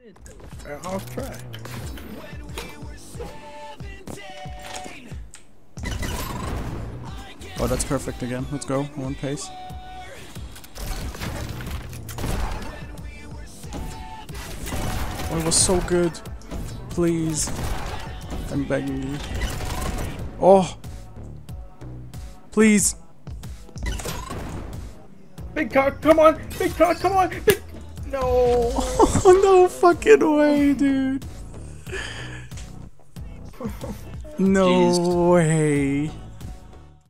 I'll try. Oh, that's perfect again. Let's go. One pace. Oh, it was so good. Please. I'm begging you. Oh! Please! Big cock, come on! Big cock, come on! Big... No! Oh, no fucking way, dude. No way.